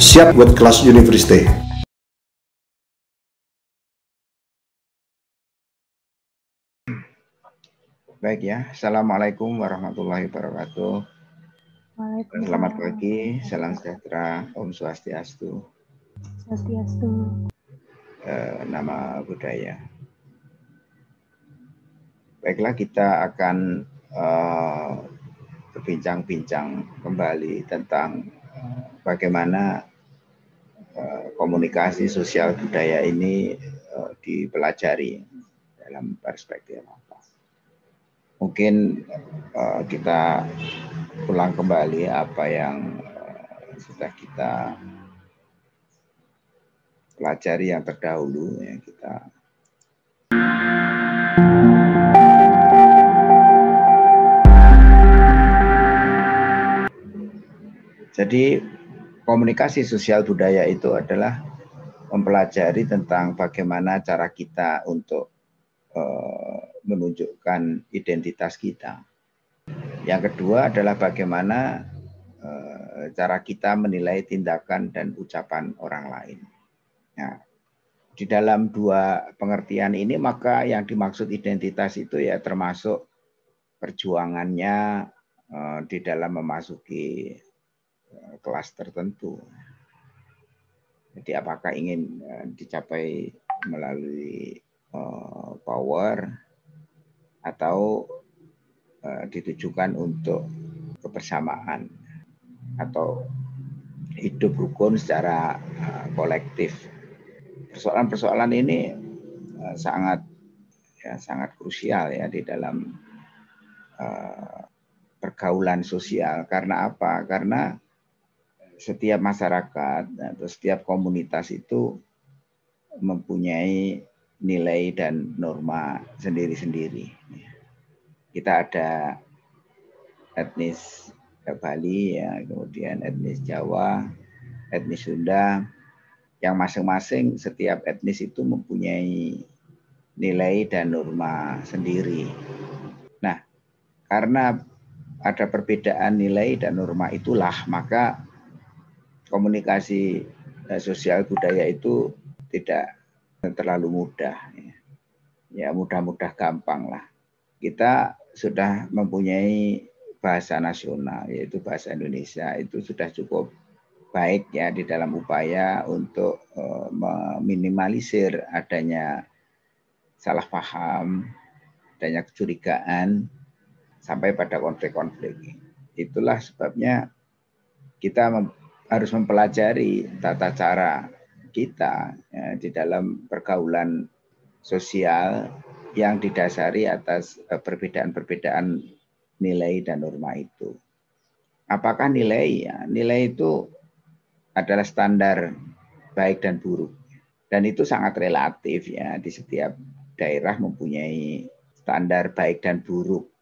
siap buat kelas university. Baik ya, Assalamualaikum warahmatullahi wabarakatuh. Selamat pagi, salam sejahtera, Om Swastiastu. Swastiastu. Nama budaya. Baiklah, kita akan berbincang-bincang kembali tentang bagaimana komunikasi sosial budaya ini dipelajari dalam perspektif apa. Mungkin kita ulang kembali apa yang sudah kita pelajari yang terdahulu ya kita. Jadi komunikasi sosial budaya itu adalah mempelajari tentang bagaimana cara kita untuk menunjukkan identitas kita. Yang kedua adalah bagaimana cara kita menilai tindakan dan ucapan orang lain. Nah, di dalam dua pengertian ini maka yang dimaksud identitas itu ya termasuk perjuangannya di dalam memasuki kelas tertentu. Jadi apakah ingin dicapai melalui power atau ditujukan untuk kebersamaan atau hidup rukun secara kolektif. Persoalan-persoalan ini sangat krusial ya di dalam pergaulan sosial. Karena apa? Karena setiap masyarakat atau setiap komunitas itu mempunyai nilai dan norma sendiri-sendiri. Kita ada etnis Bali ya, kemudian etnis Jawa, etnis Sunda, yang masing-masing setiap etnis itu mempunyai nilai dan norma sendiri. Nah, karena ada perbedaan nilai dan norma itulah maka komunikasi sosial budaya itu tidak terlalu mudah. Ya mudah-mudah gampang lah. Kita sudah mempunyai bahasa nasional yaitu bahasa Indonesia, itu sudah cukup baik ya di dalam upaya untuk meminimalisir adanya salah paham, adanya kecurigaan sampai pada konflik-konflik. Itulah sebabnya kita harus mempelajari tata cara kita ya, di dalam pergaulan sosial yang didasari atas perbedaan-perbedaan nilai dan norma itu. Apakah nilai? Ya, nilai itu adalah standar baik dan buruk. Dan itu sangat relatif ya, di setiap daerah mempunyai standar baik dan buruk.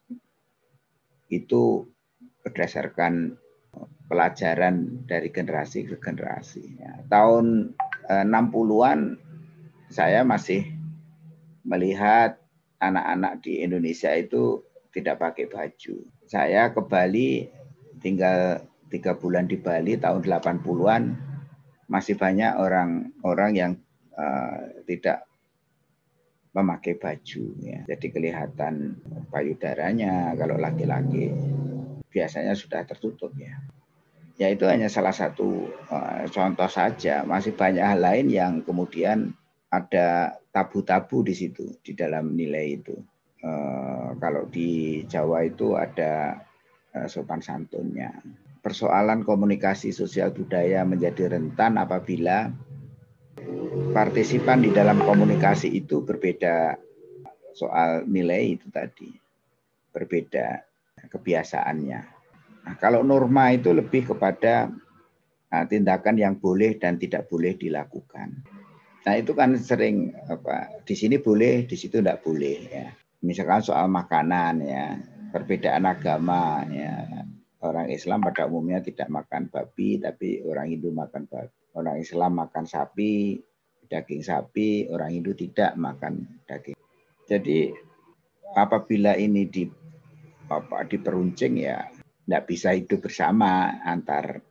Itu berdasarkan pelajaran dari generasi ke generasi. Ya, tahun 60-an saya masih melihat anak-anak di Indonesia itu tidak pakai baju. Saya ke Bali, tinggal 3 bulan di Bali tahun 80-an, masih banyak orang-orang yang tidak memakai baju. Ya. Jadi kelihatan payudaranya kalau laki-laki biasanya sudah tertutup ya. Ya itu hanya salah satu contoh saja. Masih banyak hal lain yang kemudian ada tabu-tabu di situ, di dalam nilai itu. Kalau di Jawa itu ada sopan santunnya. Persoalan komunikasi sosial budaya menjadi rentan apabila partisipan di dalam komunikasi itu berbeda soal nilai itu tadi. Berbeda kebiasaannya. Nah, kalau norma itu lebih kepada tindakan yang boleh dan tidak boleh dilakukan. Nah itu kan sering di sini boleh, di situ tidak boleh. Ya. Misalkan soal makanan ya, perbedaan agama ya. Orang Islam pada umumnya tidak makan babi, tapi orang Hindu makan babi. Orang Islam makan sapi, daging sapi, orang Hindu tidak makan daging. Jadi apabila ini diperuncing ya tidak bisa hidup bersama antar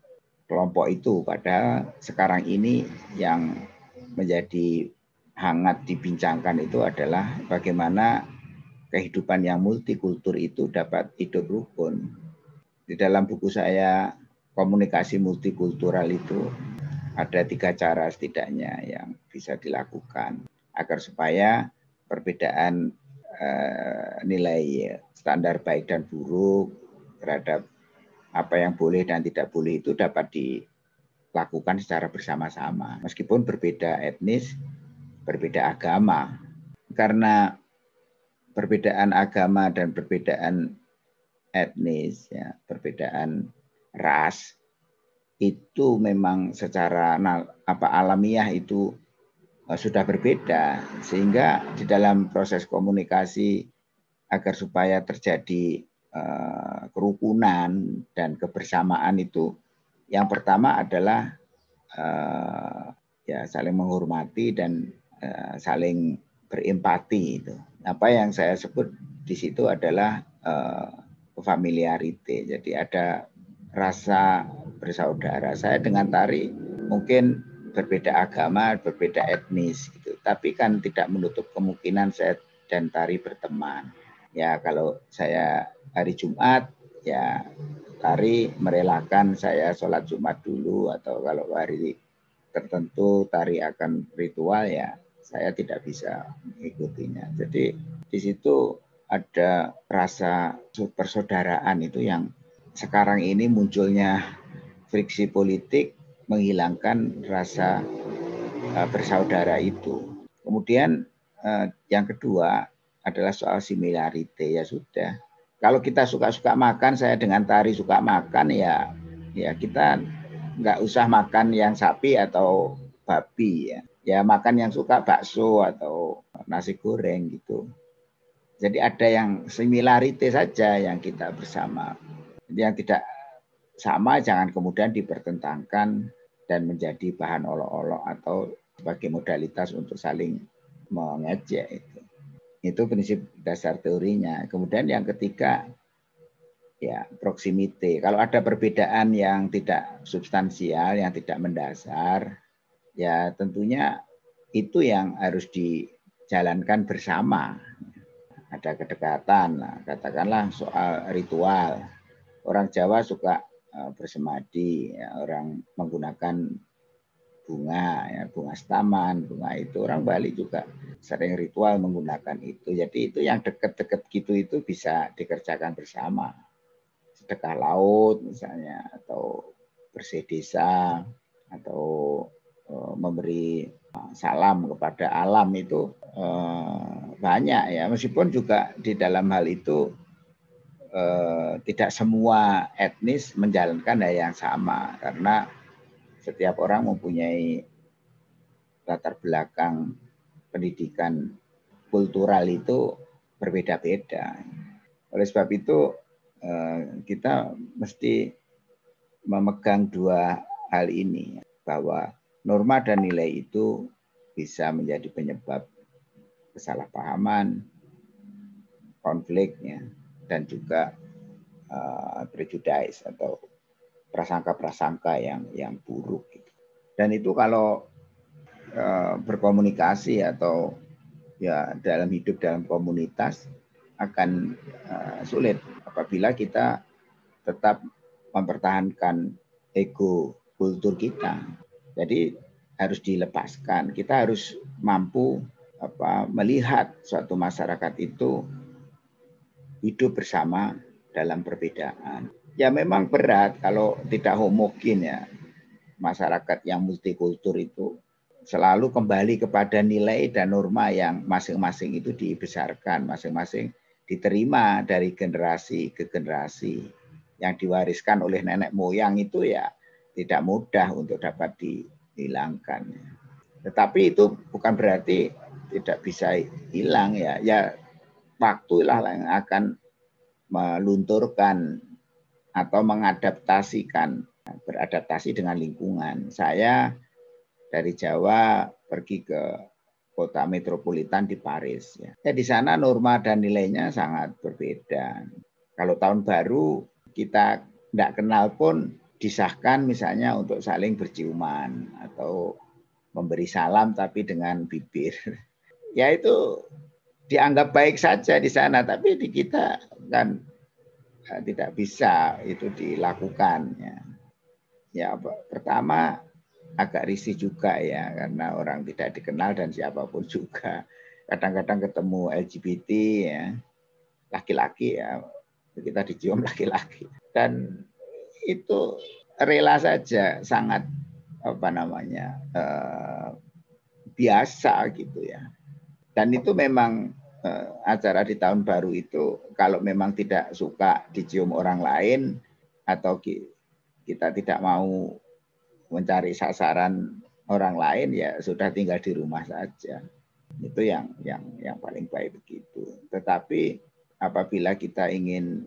kelompok itu. Padahal sekarang ini yang menjadi hangat dibincangkan itu adalah bagaimana kehidupan yang multikultur itu dapat hidup rukun. Di dalam buku saya, Komunikasi Multikultural itu ada 3 cara setidaknya yang bisa dilakukan agar supaya perbedaan nilai standar baik dan buruk terhadap apa yang boleh dan tidak boleh itu dapat dilakukan secara bersama-sama. Meskipun berbeda etnis, berbeda agama. Karena perbedaan agama dan perbedaan etnis, ya, perbedaan ras, itu memang secara alamiah itu sudah berbeda, sehingga di dalam proses komunikasi agar supaya terjadi kerukunan dan kebersamaan itu, yang pertama adalah ya saling menghormati dan saling berempati. Itu apa yang saya sebut di situ adalah familiarity. Jadi ada rasa bersaudara. Saya dengan tari mungkin berbeda agama, berbeda etnis gitu. Tapi kan tidak menutup kemungkinan saya dan tari berteman. Ya kalau saya hari Jumat, ya tari merelakan saya sholat Jumat dulu, atau kalau hari tertentu tari akan ritual, ya saya tidak bisa mengikutinya. Jadi di situ ada rasa persaudaraan itu yang sekarang ini munculnya friksi politik menghilangkan rasa bersaudara itu. Kemudian yang kedua adalah soal similarity. Ya sudah, kalau kita suka-suka makan, saya dengan tari suka makan, ya kita nggak usah makan yang sapi atau babi, ya makan yang suka bakso atau nasi goreng gitu. Jadi ada yang similarity saja yang kita bersama. Jadi yang tidak sama jangan kemudian dipertentangkan dan menjadi bahan olok-olok atau sebagai modalitas untuk saling mengejek. Itu prinsip dasar teorinya. Kemudian yang ketiga, ya proximity. Kalau ada perbedaan yang tidak substansial, yang tidak mendasar, ya tentunya itu yang harus dijalankan bersama. Ada kedekatan, katakanlah soal ritual. Orang Jawa suka bersemadi, ya, orang menggunakan bunga, ya, bunga setaman, bunga itu. Orang Bali juga sering ritual menggunakan itu. Jadi itu yang dekat-dekat gitu itu bisa dikerjakan bersama. Sedekah laut misalnya, atau bersih desa, atau memberi salam kepada alam, itu banyak ya. Meskipun juga di dalam hal itu tidak semua etnis menjalankan hal yang sama, karena setiap orang mempunyai latar belakang pendidikan kultural itu berbeda-beda. Oleh sebab itu kita mesti memegang dua hal ini, bahwa norma dan nilai itu bisa menjadi penyebab kesalahpahaman, konfliknya, dan juga prejudice atau prasangka-prasangka yang buruk. Dan itu kalau berkomunikasi atau ya dalam hidup dalam komunitas akan sulit apabila kita tetap mempertahankan ego kultur kita. Jadi harus dilepaskan. Kita harus mampu melihat suatu masyarakat itu hidup bersama dalam perbedaan. Ya memang berat kalau tidak homogen, ya. Masyarakat yang multikultur itu selalu kembali kepada nilai dan norma yang masing-masing itu dibesarkan, masing-masing diterima dari generasi ke generasi. Yang diwariskan oleh nenek moyang itu ya tidak mudah untuk dapat dihilangkan. Tetapi itu bukan berarti tidak bisa hilang, ya. Ya waktulah yang akan melunturkan atau mengadaptasikan, beradaptasi dengan lingkungan. Saya dari Jawa pergi ke kota metropolitan di Paris. Ya, di sana norma dan nilainya sangat berbeda. Kalau tahun baru kita tidak kenal pun disahkan misalnya untuk saling berciuman atau memberi salam tapi dengan bibir. Ya itu dianggap baik saja di sana, tapi di kita kan tidak bisa itu dilakukan. Ya pertama agak risih juga ya, karena orang tidak dikenal dan siapapun juga. Kadang-kadang ketemu LGBT ya, laki-laki ya, kita dicium laki-laki. Dan itu rela saja, sangat biasa gitu ya. Dan itu memang acara di tahun baru itu kalau memang tidak suka dicium orang lain atau kita tidak mau mencari sasaran orang lain, ya sudah tinggal di rumah saja. Itu yang paling baik begitu. Tetapi apabila kita ingin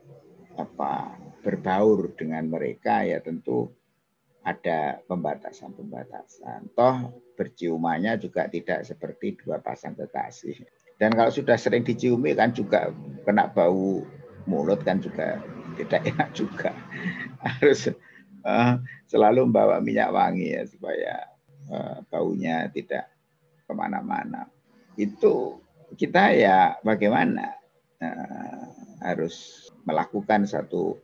berbaur dengan mereka, ya tentu ada pembatasan-pembatasan. Toh berciumannya juga tidak seperti dua pasang kekasih. Dan kalau sudah sering diciumi kan juga kena bau mulut kan juga tidak enak juga. Harus selalu membawa minyak wangi ya supaya baunya tidak kemana-mana. Itu kita ya bagaimana harus melakukan satu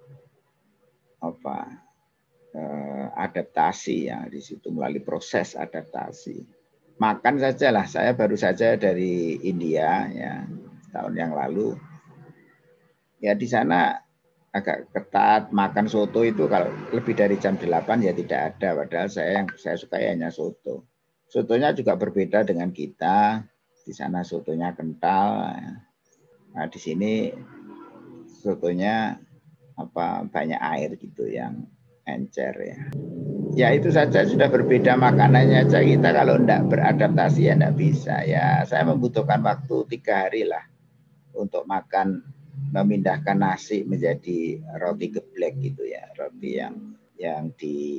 adaptasi ya di situ, melalui proses adaptasi. Makan sajalah, saya baru saja dari India ya tahun yang lalu. Ya di sana agak ketat, makan soto itu kalau lebih dari jam 8 ya tidak ada, padahal saya suka hanya soto. Sotonya juga berbeda dengan kita. Di sana sotonya kental. Nah, di sini sotonya banyak air gitu yang encer ya. Ya itu saja sudah berbeda makanannya aja, kita kalau enggak beradaptasi ya enggak bisa. Ya saya membutuhkan waktu 3 hari lah untuk makan, memindahkan nasi menjadi roti geblek gitu ya, roti yang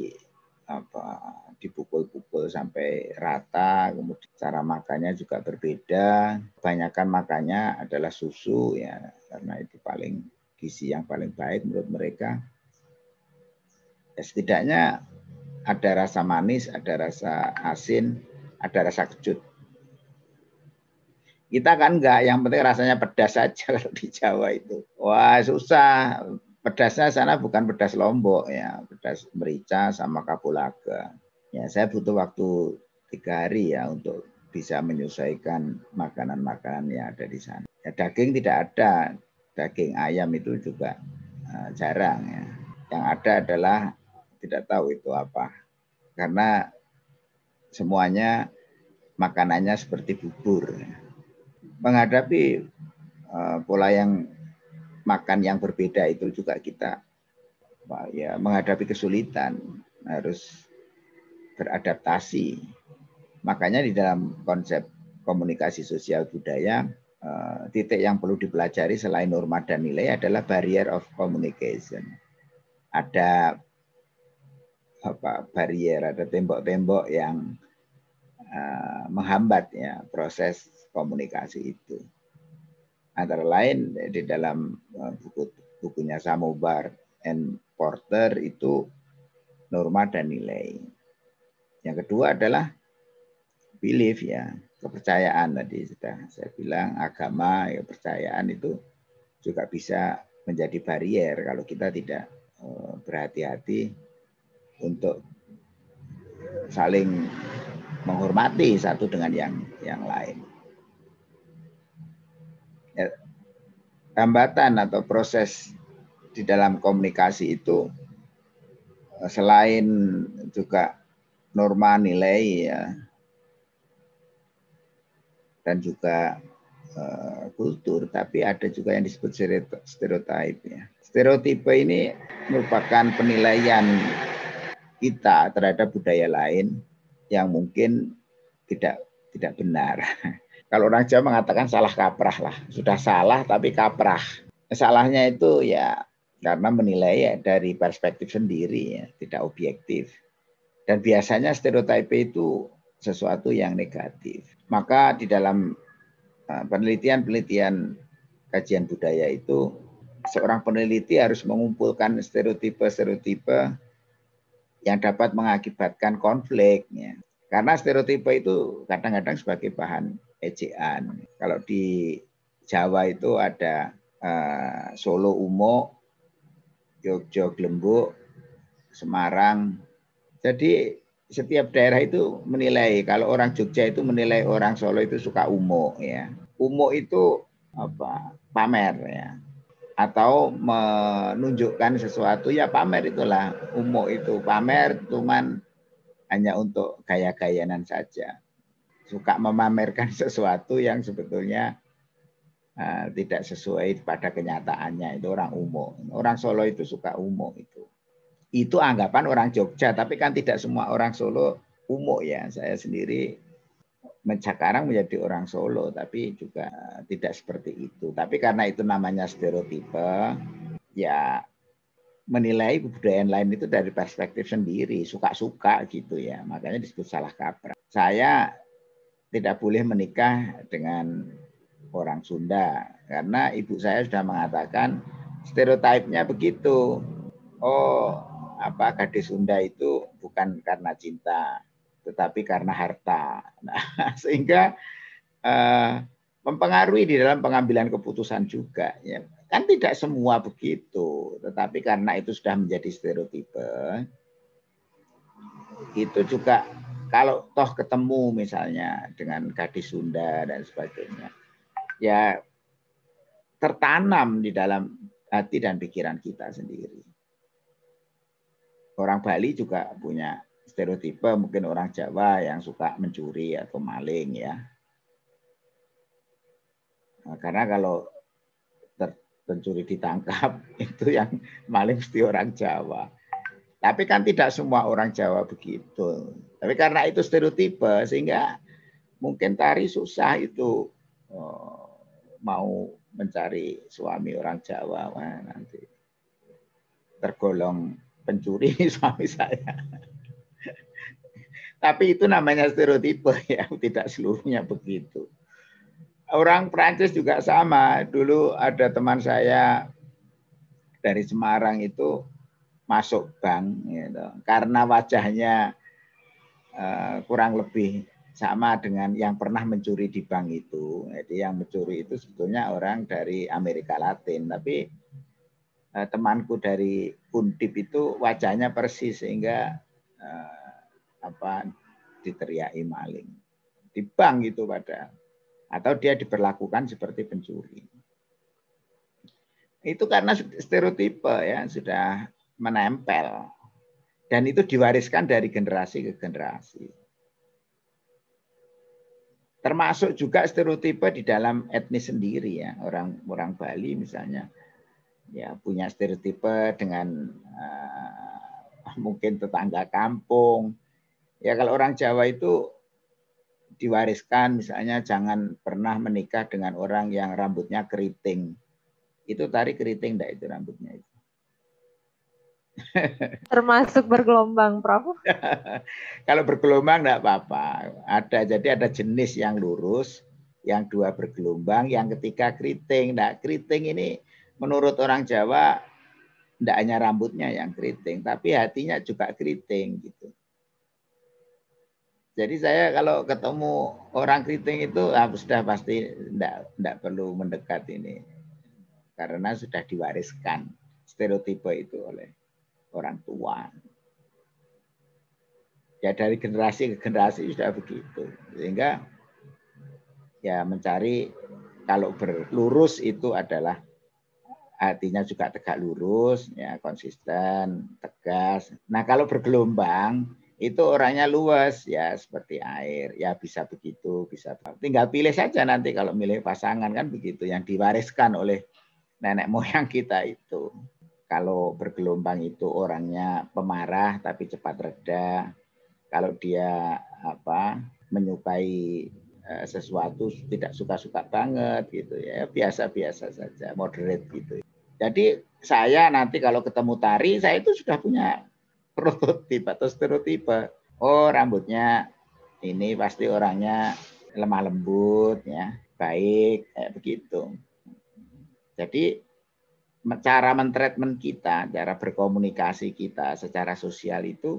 dipukul-pukul sampai rata. Kemudian cara makannya juga berbeda. Kebanyakan makannya adalah susu ya, karena itu paling gizi yang paling baik menurut mereka. Ya, setidaknya ada rasa manis, ada rasa asin, ada rasa kecut. Kita kan enggak, yang penting rasanya pedas saja kalau di Jawa itu. Wah susah, pedasnya sana bukan pedas Lombok ya, pedas merica sama kapulaga. Ya saya butuh waktu 3 hari ya untuk bisa menyesuaikan makanan-makanan yang ada di sana. Ya, daging tidak ada, daging ayam itu juga jarang ya. Yang ada adalah tidak tahu itu apa, karena semuanya makanannya seperti bubur. Menghadapi pola yang makan yang berbeda itu juga kita ya menghadapi kesulitan, harus beradaptasi. Makanya di dalam konsep komunikasi sosial budaya, titik yang perlu dipelajari selain norma dan nilai adalah barrier of communication. Ada barrier, ada tembok-tembok yang menghambat ya proses komunikasi itu. Antara lain di dalam bukunya Samobar and Porter itu norma dan nilai. Yang kedua adalah belief ya, kepercayaan. Tadi sudah saya bilang agama ya, kepercayaan itu juga bisa menjadi barrier kalau kita tidak berhati-hati untuk saling menghormati satu dengan yang lain. Ya, hambatan atau proses di dalam komunikasi itu selain juga norma nilai ya, dan juga kultur, tapi ada juga yang disebut stereotip ya. Stereotipe ini merupakan penilaian kita terhadap budaya lain yang mungkin tidak benar. Kalau orang Jawa mengatakan salah kaprah lah, sudah salah tapi kaprah. Salahnya itu ya karena menilai ya dari perspektif sendiri ya, tidak objektif. Dan biasanya stereotip itu sesuatu yang negatif. Maka di dalam penelitian kajian budaya itu, seorang peneliti harus mengumpulkan stereotipe yang dapat mengakibatkan konflik. Ya. Karena stereotipe itu kadang-kadang sebagai bahan ejaan. Kalau di Jawa itu ada Solo Umo, Jogja Glembuk, Semarang. Jadi setiap daerah itu menilai, kalau orang Jogja itu menilai orang Solo itu suka umo ya. Umo itu apa? Pamer ya. Atau menunjukkan sesuatu ya pamer, itulah umo itu. Pamer cuman hanya untuk gaya-gayanan saja. Suka memamerkan sesuatu yang sebetulnya tidak sesuai pada kenyataannya, itu orang umo. Orang Solo itu suka umo itu. Itu anggapan orang Jogja, tapi kan tidak semua orang Solo umo ya. Saya sendiri sekarang menjadi orang Solo, tapi juga tidak seperti itu. Tapi karena itu namanya stereotipe, ya menilai kebudayaan lain itu dari perspektif sendiri, suka-suka gitu ya. Makanya disebut salah kaprah. Saya tidak boleh menikah dengan orang Sunda karena ibu saya sudah mengatakan stereotipnya begitu. Oh, apa gadis Sunda itu bukan karena cinta, tetapi karena harta. Nah, sehingga mempengaruhi di dalam pengambilan keputusan juga. Ya. Kan tidak semua begitu, tetapi karena itu sudah menjadi stereotipe, itu juga kalau toh ketemu misalnya dengan gadis Sunda dan sebagainya, ya tertanam di dalam hati dan pikiran kita sendiri. Orang Bali juga punya stereotipe, mungkin orang Jawa yang suka mencuri atau maling ya. Nah, karena kalau pencuri ditangkap itu yang maling mesti orang Jawa. Tapi kan tidak semua orang Jawa begitu. Tapi karena itu stereotipe sehingga mungkin Tari susah itu mau mencari suami orang Jawa. Wah, nanti tergolong pencuri suami saya. Tapi itu namanya stereotipe ya, tidak seluruhnya begitu. Orang Prancis juga sama. Dulu ada teman saya dari Semarang itu masuk bank gitu. Karena wajahnya kurang lebih sama dengan yang pernah mencuri di bank itu. Jadi yang mencuri itu sebetulnya orang dari Amerika Latin, tapi temanku dari Undip itu wajahnya persis sehingga diteriaki maling di bank itu padahal, atau dia diperlakukan seperti pencuri. Itu karena stereotipe ya sudah menempel dan itu diwariskan dari generasi ke generasi. Termasuk juga stereotipe di dalam etnis sendiri ya, orang Bali misalnya ya punya stereotipe dengan mungkin tetangga kampung. Ya kalau orang Jawa itu diwariskan misalnya jangan pernah menikah dengan orang yang rambutnya keriting. Itu Tari keriting enggak itu rambutnya itu? Termasuk bergelombang, Prof. Kalau bergelombang enggak apa-apa. Jadi ada jenis yang lurus, yang dua bergelombang, yang ketiga keriting. Nah, keriting ini menurut orang Jawa tidak hanya rambutnya yang keriting, tapi hatinya juga keriting gitu. Jadi saya kalau ketemu orang keriting itu sudah pasti tidak perlu mendekat ini. Karena sudah diwariskan stereotipe itu oleh orang tua. Ya dari generasi ke generasi sudah begitu. Sehingga ya mencari kalau berlurus itu adalah hatinya juga tegak lurus, ya konsisten, tegas. Nah kalau bergelombang itu orangnya luas ya seperti air, ya bisa begitu, bisa. Tinggal pilih saja nanti kalau milih pasangan kan begitu yang diwariskan oleh nenek moyang kita itu. Kalau bergelombang itu orangnya pemarah tapi cepat reda. Kalau dia menyukai sesuatu tidak suka-suka banget gitu ya, biasa-biasa saja, moderate gitu. Jadi saya nanti kalau ketemu Tari, saya itu sudah punya prototip atau stereotipe. Oh, rambutnya ini pasti orangnya lemah lembut ya, baik kayak begitu. Jadi cara mentreatment kita, cara berkomunikasi kita secara sosial itu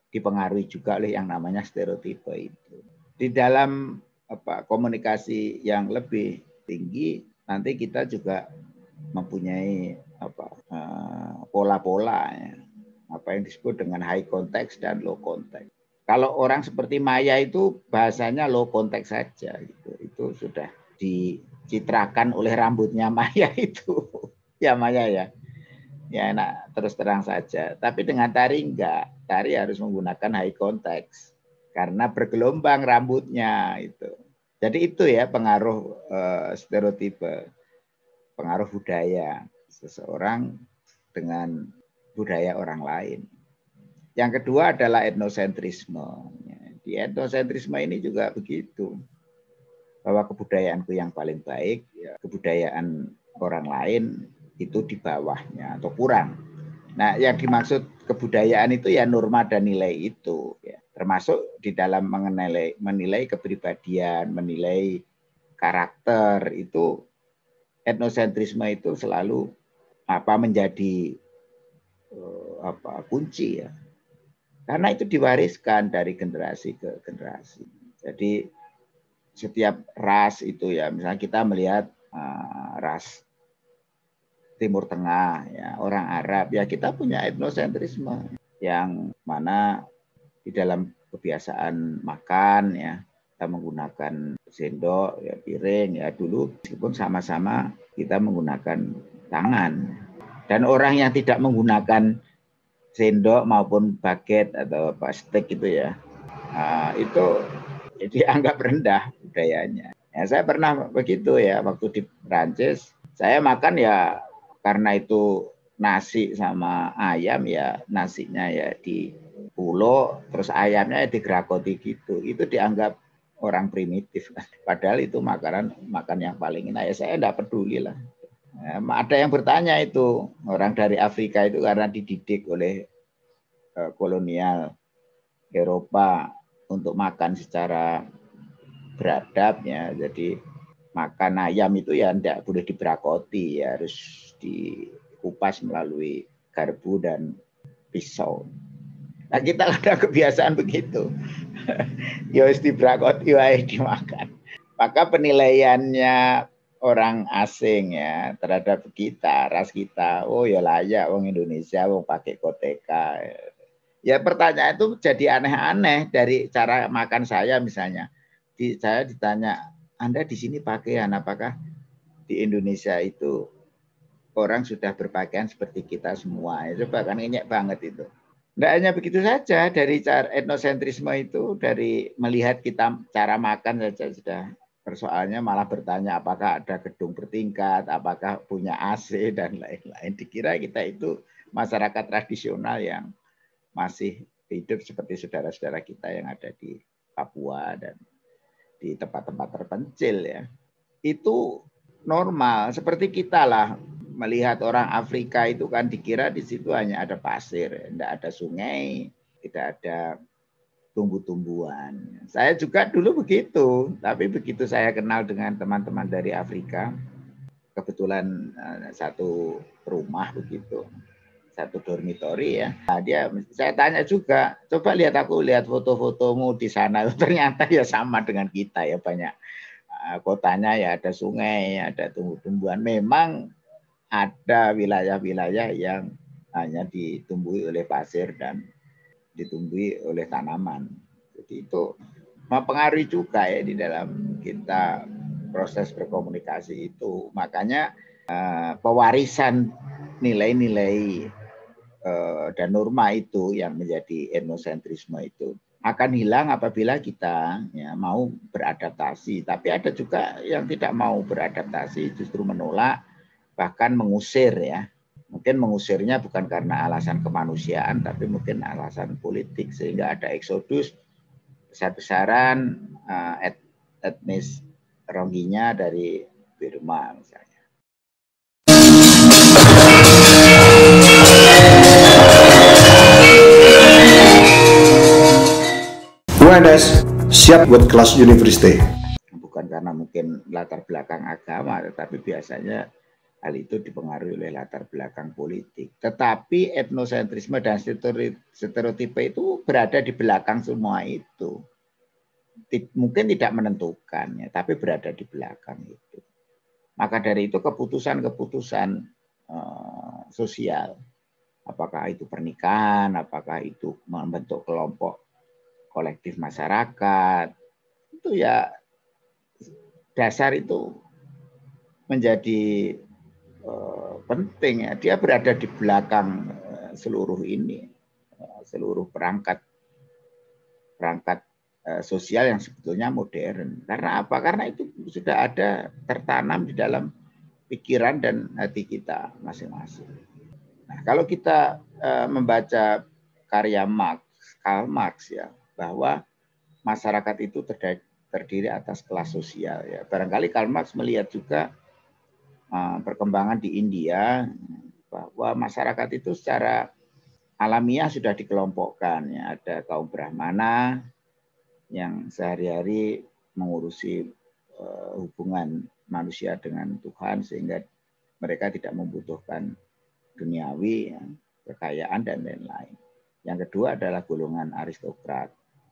dipengaruhi juga oleh yang namanya stereotipe itu. Di dalam komunikasi yang lebih tinggi, nanti kita juga mempunyai pola-pola ya, apa yang disebut dengan high context dan low context. Kalau orang seperti Maya itu bahasanya low context saja, gitu. Itu sudah dicitrakan oleh rambutnya Maya itu, ya Maya ya. Ya enak terus terang saja. Tapi dengan tari enggak. Tari harus menggunakan high context karena bergelombang rambutnya itu. Jadi itu ya pengaruh stereotipe, pengaruh budaya seseorang dengan budaya orang lain. Yang kedua adalah etnosentrisme. Di etnosentrisme ini juga begitu. Bahwa kebudayaanku yang paling baik, ya, kebudayaan orang lain itu di bawahnya atau kurang. Nah, yang dimaksud kebudayaan itu ya norma dan nilai itu, ya. Termasuk di dalam menilai kepribadian, menilai karakter itu etnosentrisme itu selalu menjadi kunci ya. Karena itu diwariskan dari generasi ke generasi. Jadi setiap ras itu ya, misalnya kita melihat ras Timur Tengah, ya, orang Arab, ya kita punya etnosentrisme yang mana di dalam kebiasaan makan, ya kita menggunakan sendok, ya piring, ya dulu meskipun sama-sama kita menggunakan tangan. Dan orang yang tidak menggunakan sendok maupun baget atau stick itu ya, itu dianggap rendah budayanya. Ya, saya pernah begitu ya waktu di Prancis, saya makan ya. Karena itu nasi sama ayam ya, nasinya ya di pulo, terus ayamnya ya digrakoti gitu. Itu dianggap orang primitif. Padahal itu makan yang paling enak. Ya saya enggak peduli lah. Ada yang bertanya itu, orang dari Afrika itu karena dididik oleh kolonial Eropa untuk makan secara beradab ya. Jadi makan ayam itu ya tidak boleh dibrakoti, ya harus dikupas melalui garpu dan pisau. Nah kita ada kebiasaan begitu. Ya harus dibrakoti, ya dimakan. Maka penilaiannya orang asing ya terhadap kita, ras kita, oh ya layak wong Indonesia wong pakai koteka. Ya pertanyaan itu jadi aneh-aneh dari cara makan saya misalnya. Saya ditanya, Anda di sini pakaian, apakah di Indonesia itu orang sudah berpakaian seperti kita semua? Itu bahkan ngenyek banget itu. Tidak hanya begitu saja, dari cara etnosentrisme itu, dari melihat kita cara makan saja sudah persoalannya, malah bertanya apakah ada gedung bertingkat, apakah punya AC, dan lain-lain. Dikira kita itu masyarakat tradisional yang masih hidup seperti saudara-saudara kita yang ada di Papua dan di tempat-tempat terpencil ya. Itu normal, seperti kita lah melihat orang Afrika itu kan dikira di situ hanya ada pasir, tidak ada sungai, tidak ada tumbuh-tumbuhan. Saya juga dulu begitu, tapi begitu saya kenal dengan teman-teman dari Afrika, kebetulan satu rumah begitu, satu dormitori ya. Nah, saya tanya juga, coba lihat foto-fotomu di sana. Ternyata ya sama dengan kita ya, banyak kotanya ya ada sungai, ada tumbuh-tumbuhan. Memang ada wilayah-wilayah yang hanya ditumbuhi oleh pasir dan ditumbuhi oleh tanaman. Jadi itu mempengaruhi juga ya di dalam kita proses berkomunikasi itu. Makanya pewarisan nilai-nilai dan norma itu yang menjadi etnosentrisme itu akan hilang apabila kita ya, mau beradaptasi. Tapi ada juga yang tidak mau beradaptasi, justru menolak, bahkan mengusir ya. Mungkin mengusirnya bukan karena alasan kemanusiaan, tapi mungkin alasan politik, sehingga ada eksodus besar-besaran etnis Rohingya dari Burma misalnya. UNS siap buat kelas universitas. Bukan karena mungkin latar belakang agama, tetapi biasanya Hal itu dipengaruhi oleh latar belakang politik. Tetapi etnosentrisme dan stereotipe itu berada di belakang semua itu. Mungkin tidak menentukan, ya, tapi berada di belakang itu. Maka dari itu keputusan-keputusan sosial, apakah itu pernikahan, apakah itu membentuk kelompok kolektif masyarakat, itu ya dasar itu menjadi penting, ya. Dia berada di belakang seluruh ini, seluruh perangkat sosial yang sebetulnya modern. Karena apa? Karena itu sudah ada tertanam di dalam pikiran dan hati kita masing-masing. Nah, kalau kita membaca karya Karl Marx, ya, bahwa masyarakat itu terdiri atas kelas sosial, ya. Barangkali Karl Marx melihat juga perkembangan di India, bahwa masyarakat itu secara alamiah sudah dikelompokkan, ya. Ada kaum Brahmana yang sehari-hari mengurusi hubungan manusia dengan Tuhan sehingga mereka tidak membutuhkan duniawi, ya, kekayaan dan lain-lain. Yang kedua adalah golongan aristokrat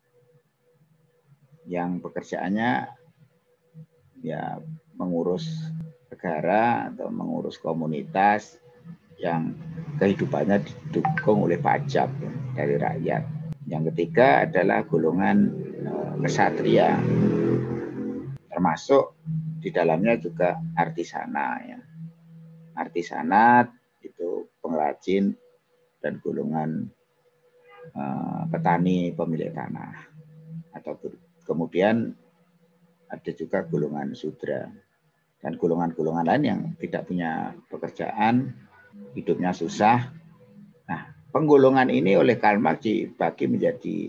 yang pekerjaannya ya mengurus negara atau mengurus komunitas yang kehidupannya didukung oleh pajak, ya, dari rakyat. Yang ketiga adalah golongan kesatria, termasuk di dalamnya juga artisana, ya. Artisanat itu pengrajin dan golongan petani pemilik tanah. Atau kemudian ada juga golongan sudra dan golongan-golongan lain yang tidak punya pekerjaan, hidupnya susah. Nah, penggolongan ini oleh Karl Marx dibagi menjadi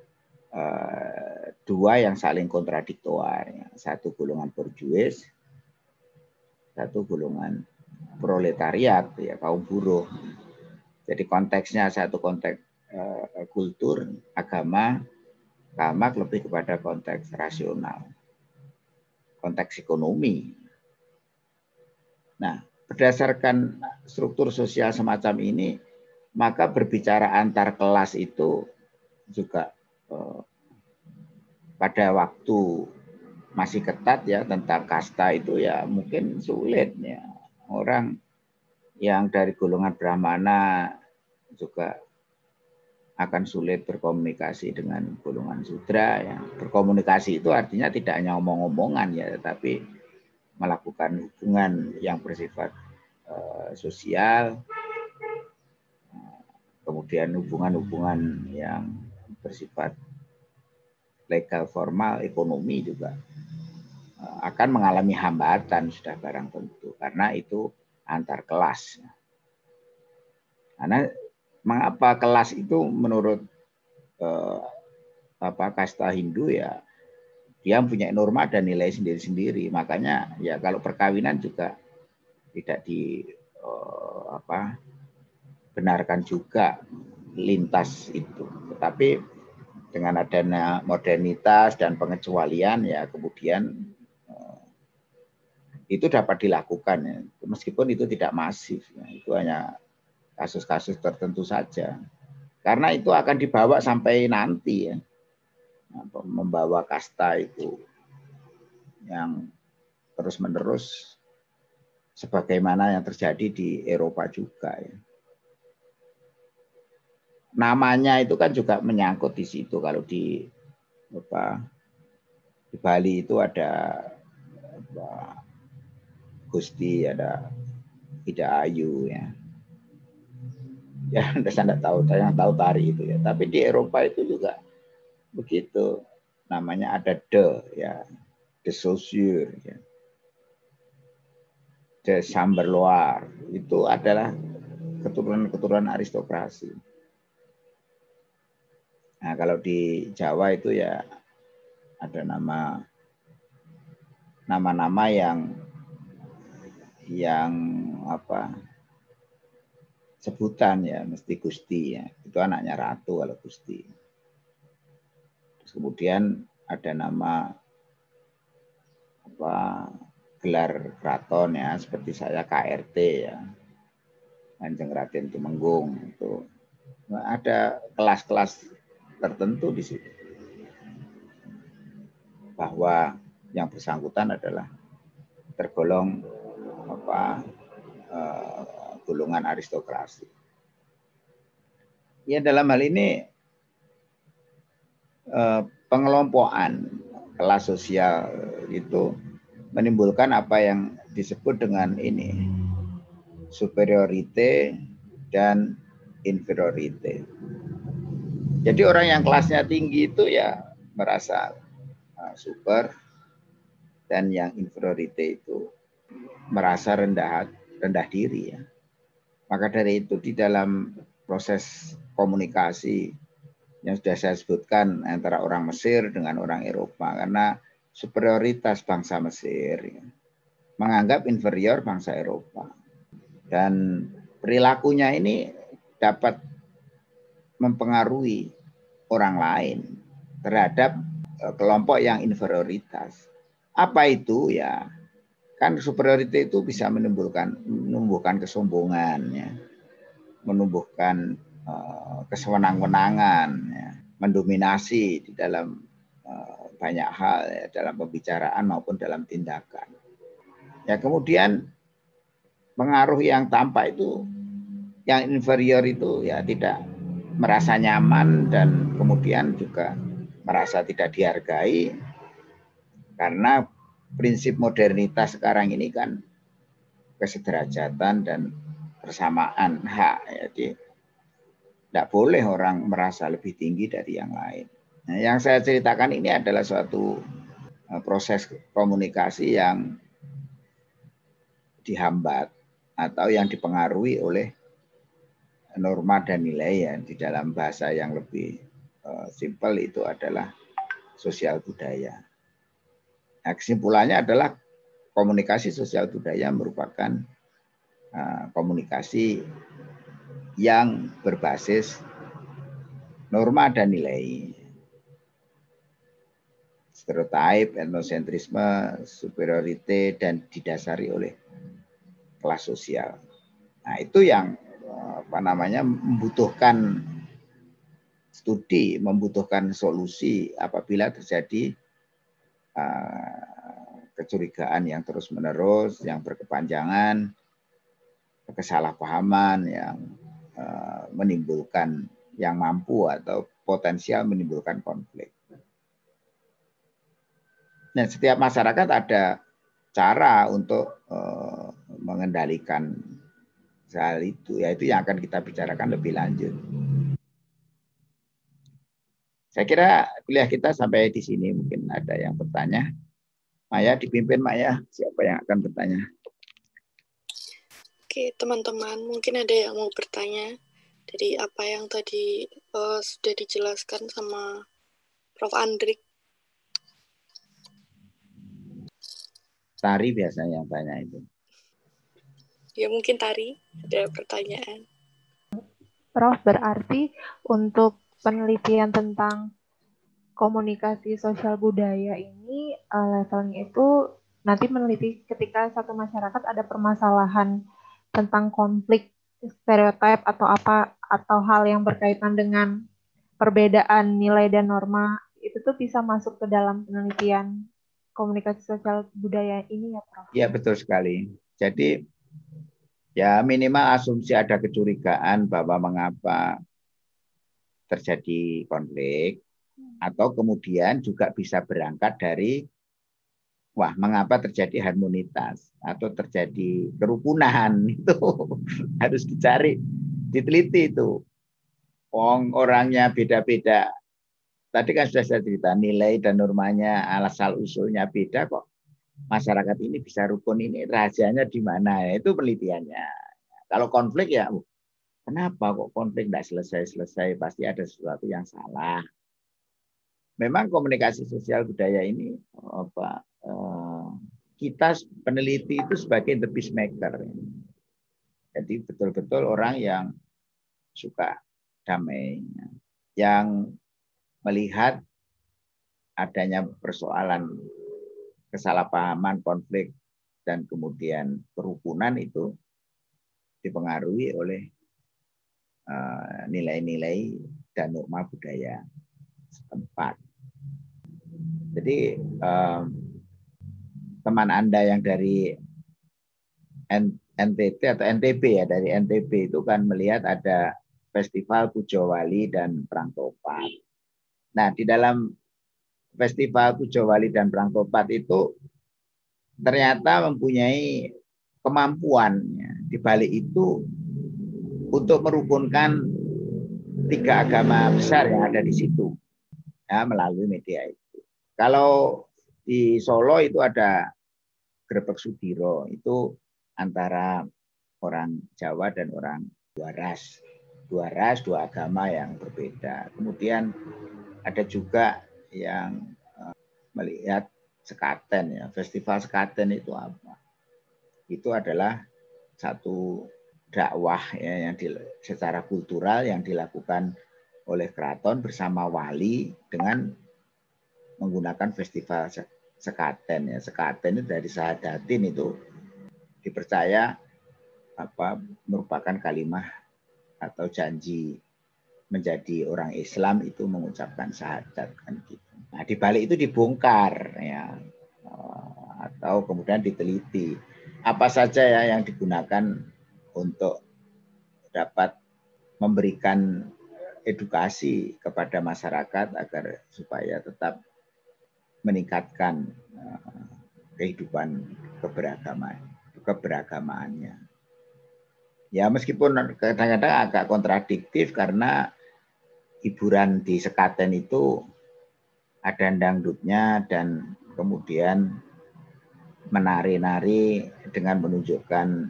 dua yang saling kontradiktor. Satu golongan borjuis, satu golongan proletariat, ya, kaum buruh. Jadi konteksnya satu konteks kultur, agama, Karl Marx lebih kepada konteks rasional, konteks ekonomi. Nah, berdasarkan struktur sosial semacam ini, maka berbicara antar kelas itu juga pada waktu masih ketat, ya, tentang kasta itu ya mungkin sulit, ya. Orang yang dari golongan Brahmana juga akan sulit berkomunikasi dengan golongan sudra, ya. Berkomunikasi itu artinya tidak hanya omong-omongan, ya, tetapi melakukan hubungan yang bersifat sosial, kemudian hubungan-hubungan yang bersifat legal formal, ekonomi juga akan mengalami hambatan sudah barang tentu, karena itu antar kelas. Karena mengapa kelas itu menurut kasta Hindu, ya, dia punya norma dan nilai sendiri-sendiri. Makanya ya kalau perkawinan juga tidak benarkan juga lintas itu. Tetapi dengan adanya modernitas dan pengecualian, ya kemudian itu dapat dilakukan, ya. Meskipun itu tidak masif, ya. Itu hanya kasus-kasus tertentu saja. Karena itu akan dibawa sampai nanti, ya. Membawa kasta itu yang terus-menerus sebagaimana yang terjadi di Eropa juga, ya. Namanya itu kan juga menyangkut di situ. Kalau di Bali itu ada Gusti, ada Ida Ayu, ya. Ya, Anda tahu, saya tahu tari itu, ya. Tapi di Eropa itu juga begitu. Namanya ada ya, de Saussure, ya. De Chamberloir, itu adalah keturunan-keturunan aristokrasi. Nah, kalau di Jawa itu ya ada nama-nama yang sebutan, ya, mesti Gusti, ya. Itu anaknya ratu kalau Gusti. Terus kemudian ada nama gelar keraton ya, seperti saya KRT ya, Kanjeng Raden Tumenggung itu. Nah, ada kelas-kelas tertentu di situ bahwa yang bersangkutan adalah tergolong golongan aristokrasi. Ya dalam hal ini pengelompokan kelas sosial itu menimbulkan apa yang disebut dengan ini superiorite dan inferiorite. Jadi orang yang kelasnya tinggi itu ya merasa super, dan yang inferiorite itu merasa rendah diri ya. Maka dari itu di dalam proses komunikasi yang sudah saya sebutkan antara orang Mesir dengan orang Eropa, karena superioritas bangsa Mesir ya, menganggap inferior bangsa Eropa, dan perilakunya ini dapat mempengaruhi orang lain terhadap kelompok yang inferioritas. Apa itu ya? Kan superiority itu bisa menumbuhkan kesombongan ya, menumbuhkan kesewenang-wenangan ya, mendominasi di dalam banyak hal ya, dalam pembicaraan maupun dalam tindakan. Ya kemudian pengaruh yang tampak itu, yang inferior itu ya tidak merasa nyaman dan kemudian juga merasa tidak dihargai, karena prinsip modernitas sekarang ini kan kesederajatan dan persamaan hak. Jadi tidak boleh orang merasa lebih tinggi dari yang lain. Nah, yang saya ceritakan ini adalah suatu proses komunikasi yang dihambat atau yang dipengaruhi oleh norma dan nilai ya. Di dalam bahasa yang lebih simpel itu adalah sosial budaya. Nah, kesimpulannya adalah komunikasi sosial budaya merupakan komunikasi yang berbasis norma dan nilai, stereotip, etnosentrisme, superiorite, dan didasari oleh kelas sosial. Nah, itu yang membutuhkan studi, membutuhkan solusi apabila terjadi kecurigaan yang terus-menerus, yang berkepanjangan, kesalahpahaman yang menimbulkan, yang mampu atau potensial menimbulkan konflik. Nah, setiap masyarakat ada cara untuk mengendalikan hal itu, yaitu yang akan kita bicarakan lebih lanjut. Saya kira kuliah kita sampai di sini. Mungkin ada yang bertanya. Maya, dipimpin Maya. Siapa yang akan bertanya? Oke, teman-teman, mungkin ada yang mau bertanya dari apa yang tadi sudah dijelaskan sama Prof. Andrik. Tari biasanya yang tanya itu. Ya, mungkin Tari ada pertanyaan. Prof, berarti untuk penelitian tentang komunikasi sosial budaya ini levelnya itu nanti meneliti ketika satu masyarakat ada permasalahan tentang konflik stereotip atau apa, atau hal yang berkaitan dengan perbedaan nilai dan norma, itu tuh bisa masuk ke dalam penelitian komunikasi sosial budaya ini ya Prof? Iya, betul sekali. Jadi ya minimal asumsi ada kecurigaan bahwa mengapa terjadi konflik, atau kemudian juga bisa berangkat dari mengapa terjadi harmonitas atau terjadi kerukunan. Itu harus dicari, diteliti itu. Orangnya beda-beda. Tadi kan sudah saya cerita, nilai dan normanya, asal usulnya beda kok. Masyarakat ini bisa rukun, ini rahasianya di mana? Itu penelitiannya. Kalau konflik ya, kenapa kok konflik tidak selesai-selesai? Pasti ada sesuatu yang salah. Memang komunikasi sosial budaya ini kita peneliti itu sebagai the peacemaker. Jadi betul-betul orang yang suka damai, yang melihat adanya persoalan kesalahpahaman, konflik dan kemudian kerukunan itu dipengaruhi oleh nilai-nilai dan norma budaya setempat. Jadi teman Anda yang dari NTT atau NTB ya, dari NTB itu kan melihat ada Festival Pujo Wali dan Perang Topat. Nah, di dalam Festival Pujo Wali dan Perang Topat itu ternyata mempunyai kemampuan di balik itu untuk merukunkan 3 agama besar yang ada di situ ya, melalui media itu. Kalau di Solo itu ada Grebek Sudiro, itu antara orang Jawa dan orang dua ras, dua agama yang berbeda. Kemudian ada juga yang melihat sekaten ya, festival sekaten itu apa? Itu adalah satu dakwah ya, yang secara kultural yang dilakukan oleh keraton bersama wali dengan menggunakan festival sekaten ya. Sekaten itu dari Sahadatin itu dipercaya merupakan kalimah atau janji menjadi orang Islam itu mengucapkan syahadat kan gitu. Nah, di balik itu dibongkar ya, atau kemudian diteliti apa saja ya yang digunakan untuk dapat memberikan edukasi kepada masyarakat agar supaya tetap meningkatkan kehidupan keberagamaannya. Ya meskipun kadang-kadang agak kontradiktif karena hiburan di sekaten itu ada dangdutnya dan kemudian menari-nari dengan menunjukkan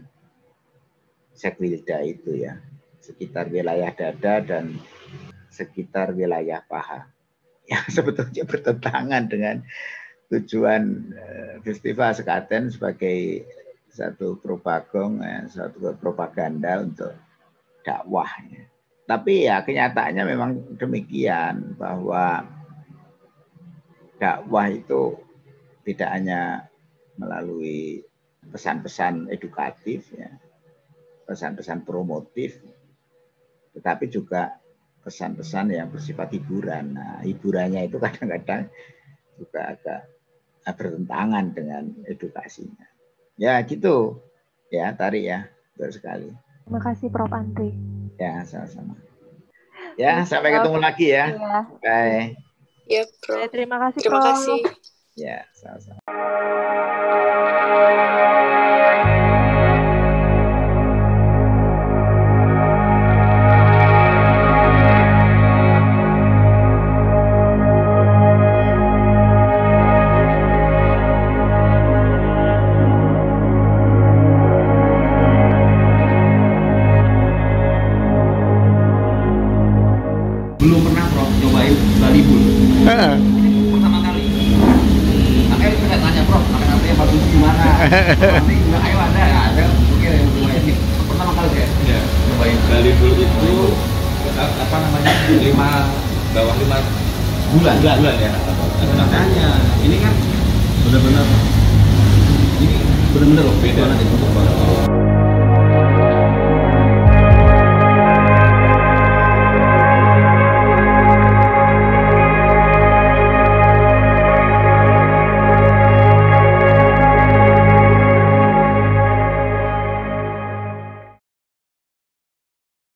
sekwilda itu ya, sekitar wilayah dada dan sekitar wilayah paha. Yang sebetulnya bertentangan dengan tujuan festival sekaten sebagai satu propaganda untuk dakwah. Tapi ya kenyataannya memang demikian, bahwa dakwah itu tidak hanya melalui pesan-pesan edukatif, ya, pesan-pesan promotif, tetapi juga pesan-pesan yang bersifat hiburan. Nah, hiburannya itu kadang-kadang juga agak bertentangan dengan edukasinya. Ya gitu, ya Tari ya, betul sekali. Terima kasih Prof. Andri. Ya, sama-sama. Ya, sampai ketemu lagi ya. Ya. Bye. Ya, Bro. Terima kasih, Terima Prof. kasih. Ya, sama-sama. Belum pernah Prof nyobain Bali Bull. Pertama kali. Makanya saya tanya Prof, makan apa yang bagus gimana? Nanti juga ayo ada mungkin yang mulai ini. Pertama kali saya nyobain Bali Bull itu apa namanya 5 bulan ya. Makanya ini kan benar-benar loh beda nanti untuk